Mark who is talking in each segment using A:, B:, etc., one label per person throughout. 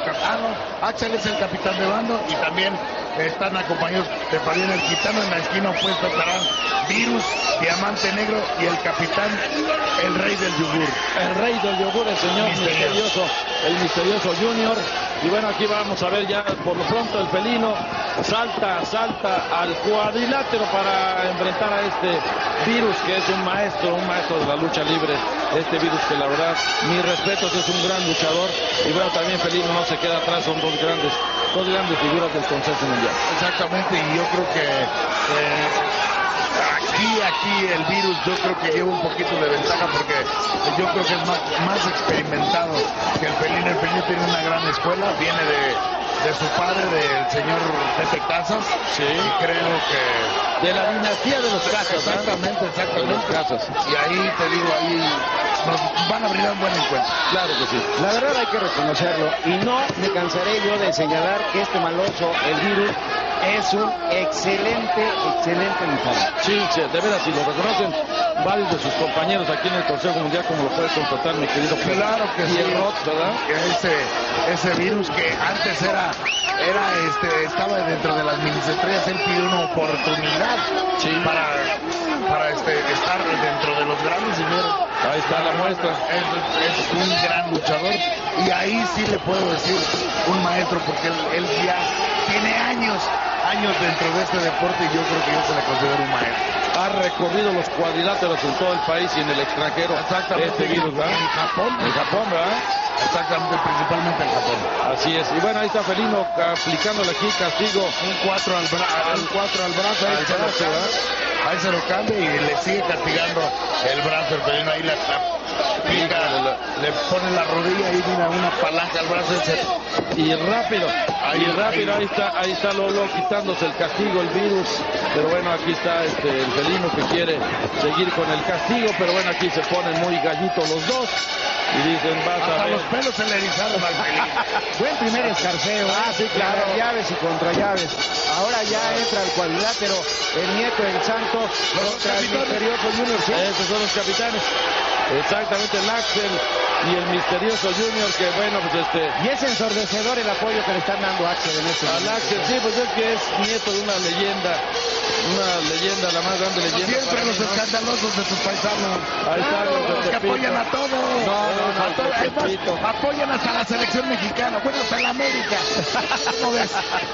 A: Axel es el capitán de bando y también están acompañados de Fabián el Gitano. En la esquina opuesta estarán Virus, Diamante Negro y el capitán, el rey del yogur.
B: El rey del yogur, el señor misterioso, el misterioso Junior. Y bueno, aquí vamos a ver ya por lo pronto el felino salta al cuadrilátero para enfrentar a este Virus, que es un maestro de la lucha libre. Este Virus que la verdad, mis respetos, es un gran luchador. Y bueno, también felino no se queda atrás, son dos grandes figuras del Consejo Mundial.
A: Exactamente, y yo creo que aquí el Virus yo creo que lleva un poquito de ventaja porque yo creo que es más experimentado que el felino. El felino tiene una gran escuela, viene de su padre, del señor Pepe Casas.
B: Sí.
A: Y creo que
B: de la dinastía de los Casas.
A: Exactamente.
B: De los Casas.
A: Y ahí te digo, ahí nos van a abrir un buen encuentro.
B: Claro que sí.
C: La verdad hay que reconocerlo y no me cansaré yo de señalar que este maloso, el Virus, es un excelente luchador.
B: Sí, de veras, si lo reconocen varios de sus compañeros aquí en el Consejo Mundial, como lo puedes constatar, mi querido Pedro.
A: Claro que sí.
B: ¿Verdad?
A: Ese Virus que antes estaba dentro de las minisestrellas, él pidió una oportunidad para estar dentro de los grandes, y mira,
B: ahí está la muestra.
A: Es un gran luchador y ahí sí le puedo decir un maestro, porque él ya tiene años dentro de este deporte y yo creo que yo se le considero un maestro.
B: Ha recorrido los cuadriláteros en todo el país y en el extranjero.
A: Exactamente.
B: Este Virus, ¿verdad?
A: En Japón,
B: ¿verdad?
A: Exactamente, principalmente en Japón.
B: Así es. Y bueno, ahí está Felino aplicándole aquí castigo.
A: Un 4 al brazo. Ahí se lo cambia y le sigue castigando el brazo. El Felino ahí le pone la rodilla y mira una palanca al brazo.
B: Y rápido, ahí está Lolo quitándose el castigo, el Virus. Pero bueno, aquí está el felino que quiere seguir con el castigo, pero bueno, aquí se ponen muy gallitos los dos. Y dicen, vas a ver.
A: Los pelos se le erizaron al felino.
C: Buen primer escarceo.
B: Sí, claro.
C: Llaves y contra llaves. Ahora ya entra el cuadrilátero, el nieto del santo, contra el misterioso Junior. ¿Sí?
B: Esos son los capitanes. Exactamente, el Axel y el misterioso Junior, que bueno, pues
C: Y es ensordecedor el apoyo que le están dando a Axel en este momento.
B: Axel, sí, pues es que es nieto de una leyenda, la más grande leyenda.
A: Siempre los escandalosos de sus paisanos.
B: Ahí están los
A: que apoyan a todos. Apoyan hasta la selección mexicana, bueno, hasta la América. ¿Cómo ves?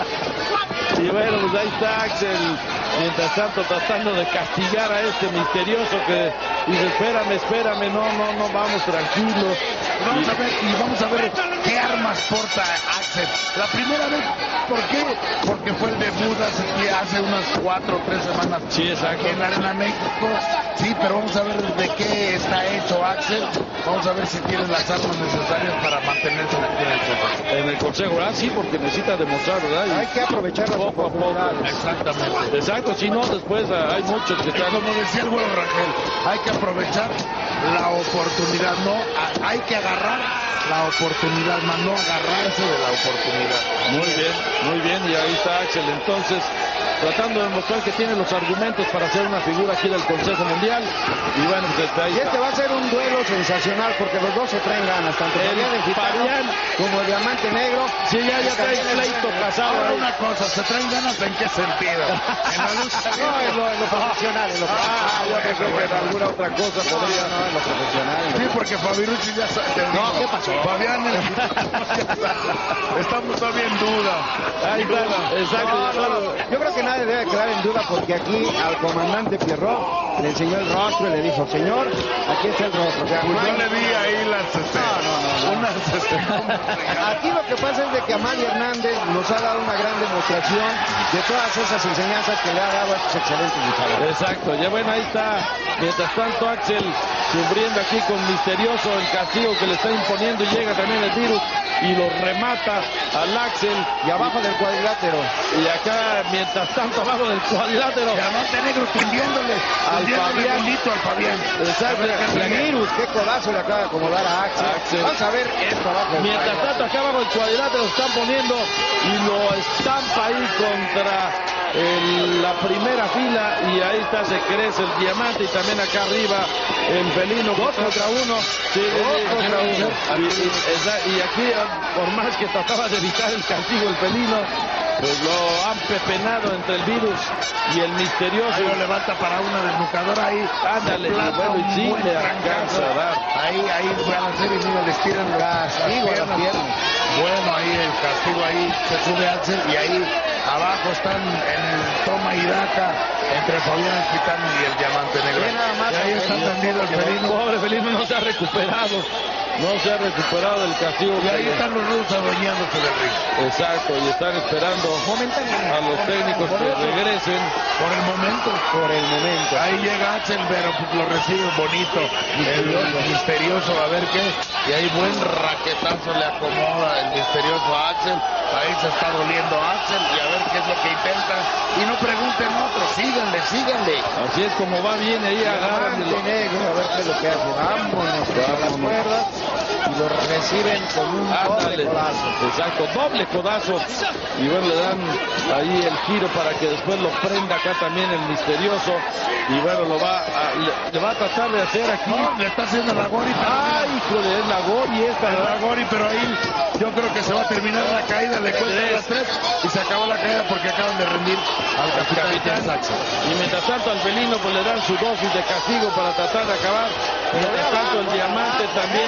B: Y bueno, pues ahí está Axel, mientras tanto tratando de castigar a este misterioso que dice, espérame, no, vamos tranquilos.
A: Vamos a ver qué armas porta Axel. La primera vez, ¿por qué? Porque fue el debut hace unas 4 o 3 semanas.
B: Sí, exacto.
A: En la Arena México. Sí, pero vamos a ver de qué está hecho Axel. Vamos a ver si tiene las armas necesarias para mantenerse aquí en el Consejo.
B: En el Consejo, ¿verdad? Sí, porque necesita demostrar, ¿verdad?
C: Hay que aprovechar las
B: poco a poco.
A: Exactamente.
B: Exacto, si no, después hay muchos que están...
A: Como decía el güero Rangel, hay que aprovechar la oportunidad, no, hay que agarrar la oportunidad, más no agarrarse de la oportunidad.
B: Muy bien, y ahí está Axel entonces tratando de demostrar que tiene los argumentos para ser una figura aquí del Consejo Mundial. Y bueno, pues ahí está.
C: Este va a ser un duelo sensacional porque los dos se traen ganas, tanto Fabián como el Diamante Negro.
B: Sí, ya trae el pleito pasado.
A: Ahora una cosa, ¿se traen ganas en qué sentido? En la lucha.
C: No, en lo profesional,
B: yo creo que en alguna otra cosa podría.
C: No, en lo profesional.
A: Sí, porque Fabirucci ya sabe.
C: No, ¿qué pasó?
A: Fabián, estamos todavía en duda.
B: Ahí está, exacto.
C: Yo creo que nadie debe quedar en duda porque aquí al comandante Pierrot le enseñó el rostro y le dijo, señor, aquí está el rostro.
A: Yo le vi ahí las...
C: Aquí lo que pasa es de que Amalia Hernández nos ha dado una gran demostración de todas esas enseñanzas que le ha dado a estos excelentes luchadores.
B: Exacto, ya bueno, ahí está. Mientras tanto Axel sufriendo aquí con misterioso el castigo que le está imponiendo y llega también el Virus y lo remata al Axel.
C: Y abajo del cuadrilátero.
B: Y acá, mientras tanto, abajo del cuadrilátero.
A: Diamante Negro tendiéndole
B: al
A: Fabián.
B: Exacto.
C: El Virus, qué codazo le acaba de acomodar a Axel. Vamos a ver esto abajo.
B: Mientras tanto, acá abajo del cuadrilátero lo están poniendo y lo estampa ahí contra en la primera fila y ahí está, se crece el diamante y también acá arriba el felino. 2 contra 1. Sí, contra 1. Y aquí, por más que trataba de evitar el castigo el felino, pues lo han pepenado entre el virus y el misterioso.
A: Ahí lo levanta para una desnucadora ahí.
B: Ándale, bueno, y sí le alcanza a dar.
A: Ahí van a hacer y mira, les tiran
C: castigo a las piernas.
A: Bueno, ahí el castigo, ahí se sube Axel y ahí abajo están en el toma y daca entre Fabián Esquitano y el Diamante Negro. Y ahí está tendido el felino.
B: Pobre felino, no se ha recuperado. No se ha recuperado del castigo.
A: Y ahí están los rusos adueñándose del ring.
B: Exacto, y están esperando a los técnicos que regresen.
A: Por el momento. Ahí llega Axel, pero lo recibe bonito. El misterioso, a ver qué. Y ahí buen raquetazo le acomoda el misterioso a Axel. Ahí se está doliendo Axel y a ver qué es lo que intenta. Y no pregunten otros, síganle.
B: Así es como va bien ahí, agarran
C: Negro, a ver qué es lo que hace. Vámonos a las cuerdas y lo reciben con un doble codazo.
B: Exacto, doble codazo. Y bueno, le dan ahí el giro para que después lo prenda acá también el misterioso. Y bueno, le va a tratar de hacer aquí.
A: No, le está haciendo la Gori.
B: ¡Ay, híjole! Es la Gori esta,
A: la Gori, pero ahí yo creo que se va a terminar la caída. Le cuesta las 3 y se acabó la caída porque acaban de rendir al capitán Saxon.
B: Y mientras tanto al felino pues le dan su dosis de castigo para tratar de acabar. Mientras tanto el diamante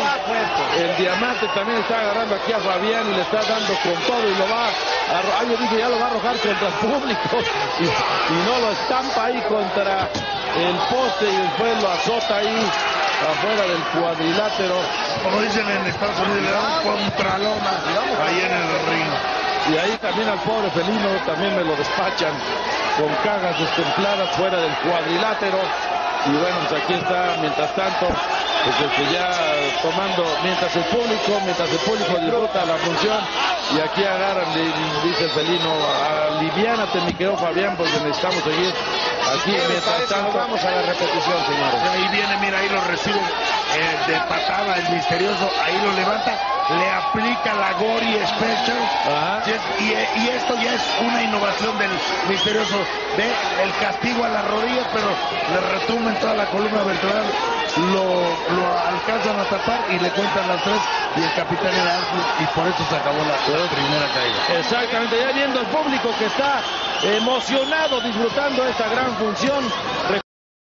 B: también está agarrando aquí a Fabián y le está dando con todo y lo va a, yo dije ya lo va a arrojar contra el público y no lo estampa ahí contra el poste y después lo azota ahí afuera del cuadrilátero.
A: Como dicen en Estados Unidos, le dan contralona ahí en el ring.
B: Y ahí también al pobre felino también me lo despachan con cajas destempladas fuera del cuadrilátero. Y bueno, pues aquí está, mientras tanto, pues ya tomando, mientras el público disfruta la función, y aquí agarran, dice el felino, aliviánate mi querido Fabián, porque necesitamos seguir aquí. Mientras tanto,
C: vamos a la repetición, señores.
A: Ahí viene, mira, ahí lo recibe de patada el misterioso, ahí lo levanta, le aplica la Gori Special. Y esto ya es una innovación del misterioso. Ve el castigo a las rodillas, pero le retumba en toda la columna vertebral, lo alcanzan a tapar y le cuentan las 3 y el capitán era amplio y por eso se acabó la primera caída.
B: Exactamente, ya viendo el público que está emocionado disfrutando esta gran función.